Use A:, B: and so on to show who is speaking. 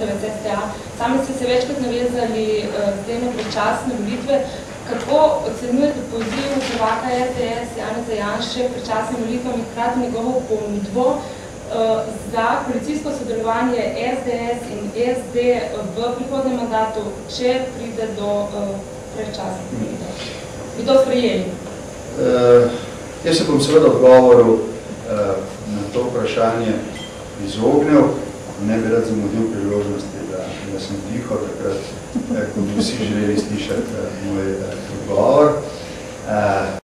A: zavezanec STA. Sami ste se večkrat navezali zdaj na predčasne volitve. Kako ocenjujete poziv prvaka SDS Janeza Janše predčasnim volitvam in hkrati njegovo ponudbo za koalicijsko sodelovanje SDS in SD v prihodnem mandatu, če pride do predčasnih volitev? Bi to sprejeli?
B: Jaz se bom seveda odgovoril na to vprašanje izognil, ne bi rad zamudil priložnosti, da sem tiho, takrat, ko bi vsi želeli slišati moj odgovor.